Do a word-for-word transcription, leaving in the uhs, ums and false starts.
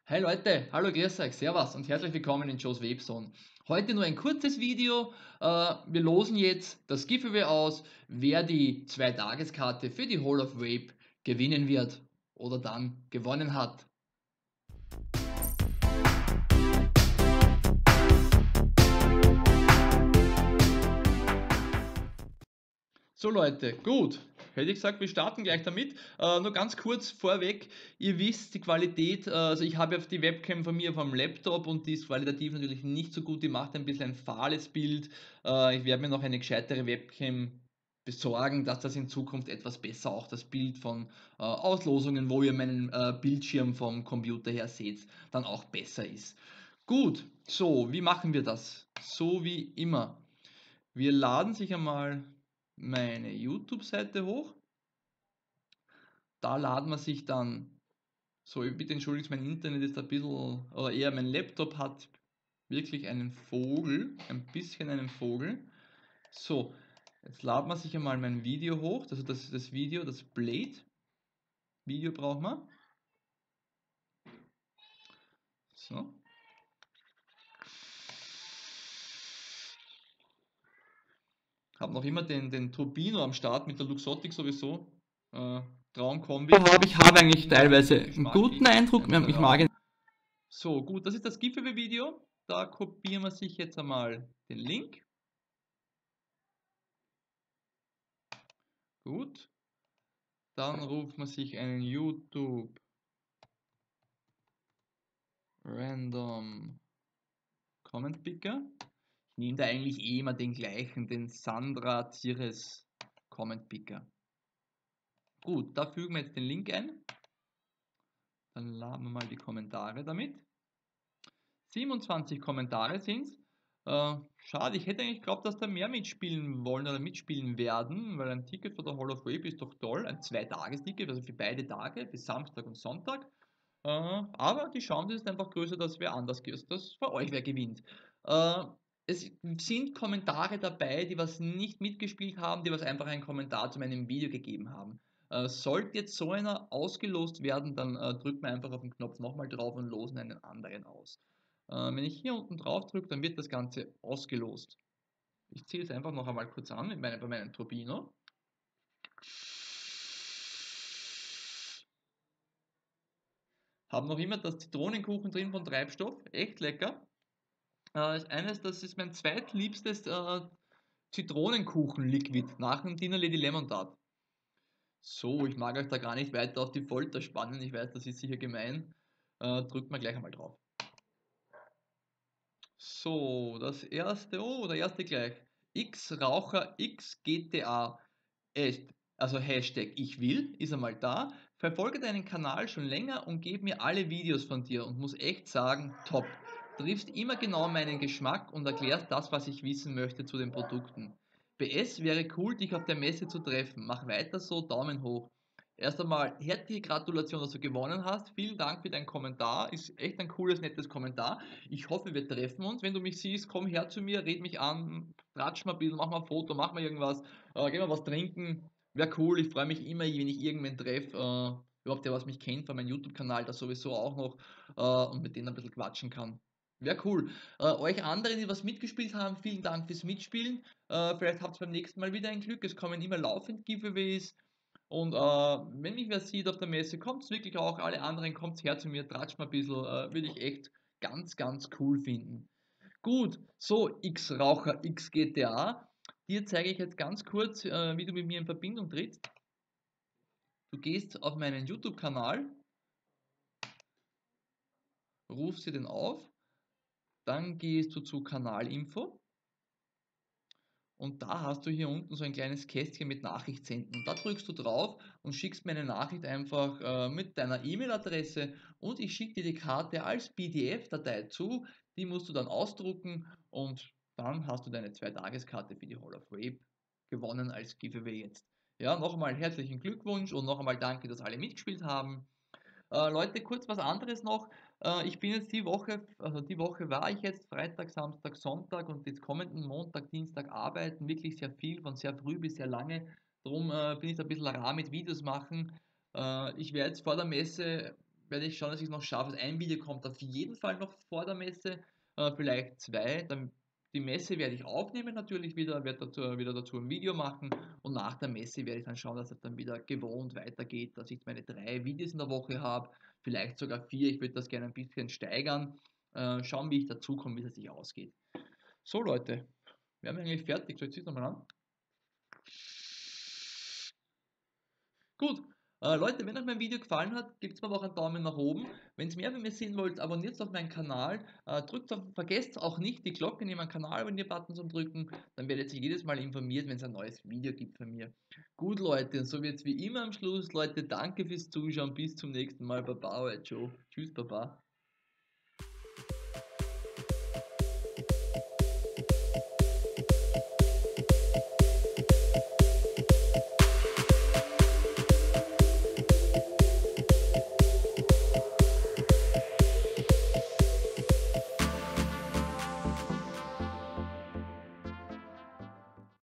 Hey Leute, hallo, grüß euch, servus und herzlich willkommen in Joe's Webzone. Heute nur ein kurzes Video. Äh, wir losen jetzt das Giveaway aus, wer die zwei Tageskarte für die Hall of Vape gewinnen wird oder dann gewonnen hat. So Leute, gut. Hätte ich gesagt, wir starten gleich damit. Äh, nur ganz kurz vorweg, ihr wisst, die Qualität, äh, also ich habe auf die Webcam von mir auf dem Laptop und die ist qualitativ natürlich nicht so gut, die macht ein bisschen ein fahles Bild. Äh, ich werde mir noch eine gescheitere Webcam besorgen, dass das in Zukunft etwas besser auch das Bild von äh, Auslosungen, wo ihr meinen äh, Bildschirm vom Computer her seht, dann auch besser ist. Gut, so, wie machen wir das? So wie immer. Wir laden sich einmal meine YouTube-Seite hoch. Da laden wir sich dann, so bitte entschuldigt, mein Internet ist ein bisschen, oder eher mein Laptop hat wirklich einen Vogel, ein bisschen einen Vogel. So, jetzt laden wir sich einmal mein Video hoch, also das ist das Video, das Blade Video brauchen wir. So. Habe noch immer den, den Turbino am Start mit der Luxottic sowieso. Äh, Traumkombi. habe ich habe eigentlich teilweise einen guten Eindruck. Ich mag ihn. So, gut, das ist das Giveaway-Video. Da kopieren wir sich jetzt einmal den Link. Gut. Dann ruft man sich einen YouTube Random Comment Picker. Ich nehme da eigentlich eh immer den gleichen, den Sandra Zires Comment Picker. Gut, da fügen wir jetzt den Link ein. Dann laden wir mal die Kommentare damit. siebenundzwanzig Kommentare sind es. Äh, schade, ich hätte eigentlich geglaubt, dass da mehr mitspielen wollen oder mitspielen werden, weil ein Ticket für der Hall of Vape ist doch toll, ein Zwei-Tages-Ticket, also für beide Tage, für Samstag und Sonntag. Äh, aber die Chance ist einfach größer, dass wer anders ist, dass für euch wer gewinnt. Äh, es sind Kommentare dabei, die was nicht mitgespielt haben, die was einfach einen Kommentar zu meinem Video gegeben haben. Äh, sollte jetzt so einer ausgelost werden, dann äh, drückt man einfach auf den Knopf nochmal drauf und losen einen anderen aus. Äh, wenn ich hier unten drauf drücke, dann wird das Ganze ausgelost. Ich ziehe es einfach noch einmal kurz an mit meine, bei meinem Turbino. Haben noch immer das Zitronenkuchen drin von Treibstoff, echt lecker. Äh, ist eines, das ist mein zweitliebstes äh, Zitronenkuchen-Liquid nach dem Dinner Lady Lemon Tart. So, ich mag euch da gar nicht weiter auf die Folter spannen, ich weiß, das ist sicher gemein. Äh, drückt mal gleich einmal drauf. So, das erste, oh, der erste gleich. X-Raucher X G T A. Echt, also Hashtag ich will, ist einmal da. Verfolge deinen Kanal schon länger und gebe mir alle Videos von dir und muss echt sagen, top. Triffst immer genau meinen Geschmack und erklärst das, was ich wissen möchte zu den Produkten. P S wäre cool, dich auf der Messe zu treffen. Mach weiter so, Daumen hoch. Erst einmal herzliche Gratulation, dass du gewonnen hast. Vielen Dank für deinen Kommentar. Ist echt ein cooles, nettes Kommentar. Ich hoffe, wir treffen uns. Wenn du mich siehst, komm her zu mir, red mich an, tratsch mal ein bisschen, mach mal ein Foto, mach mal irgendwas, äh, gehen wir was trinken. Wäre cool. Ich freue mich immer, wenn ich irgendwen treffe, äh, überhaupt der, was mich kennt von meinem YouTube-Kanal, das sowieso auch noch, äh, und mit denen ein bisschen quatschen kann. Wäre cool. Äh, euch anderen, die was mitgespielt haben, vielen Dank fürs Mitspielen. Äh, vielleicht habt ihr beim nächsten Mal wieder ein Glück. Es kommen immer laufend Giveaways. Und äh, wenn mich wer sieht auf der Messe, kommt es wirklich auch. Alle anderen kommt her zu mir, tratscht mal ein bisschen. Äh, würde ich echt ganz, ganz cool finden. Gut, so X-Raucher X G T A. Dir zeige ich jetzt ganz kurz, äh, wie du mit mir in Verbindung trittst. Du gehst auf meinen YouTube-Kanal, rufst dir den auf, dann gehst du zu Kanalinfo und da hast du hier unten so ein kleines Kästchen mit Nachricht senden. Und da drückst du drauf und schickst mir eine Nachricht einfach äh, mit deiner E-Mail-Adresse und ich schicke dir die Karte als P D F-Datei zu. Die musst du dann ausdrucken und dann hast du deine zwei Tageskarte für die Hall of Vape gewonnen als Giveaway jetzt. Ja, noch einmal herzlichen Glückwunsch und noch einmal danke, dass alle mitgespielt haben. Äh, Leute, kurz was anderes noch. Äh, ich bin jetzt die Woche, also die Woche war ich jetzt Freitag, Samstag, Sonntag und jetzt kommenden Montag, Dienstag arbeiten, wirklich sehr viel, von sehr früh bis sehr lange. Darum äh, bin ich da ein bisschen rar mit Videos machen. Äh, ich werde jetzt vor der Messe, werde ich schauen, dass ich es noch schaffe. Also ein Video kommt auf jeden Fall noch vor der Messe, äh, vielleicht zwei. Dann die Messe werde ich aufnehmen natürlich wieder, werde dazu, wieder dazu ein Video machen und nach der Messe werde ich dann schauen, dass es dann wieder gewohnt weitergeht, dass ich meine drei Videos in der Woche habe, vielleicht sogar vier. Ich würde das gerne ein bisschen steigern. Äh, schauen, wie ich dazu komme, wie es sich ausgeht. So Leute, wir haben eigentlich fertig. So, jetzt siehst du mal an. Gut, äh, Leute, wenn euch mein Video gefallen hat, gebt mir doch einen Daumen nach oben. Wenn ihr mehr von mir sehen wollt, abonniert auf meinen Kanal. Äh, drückt auf, vergesst auch nicht die Glocke neben meinem Kanal abonnieren-Button zu drücken. Dann werdet ihr jedes Mal informiert, wenn es ein neues Video gibt von mir. Gut Leute, und so wird es wie immer am Schluss. Leute, danke fürs Zuschauen. Bis zum nächsten Mal. Baba, euer Joe. Tschüss, Baba.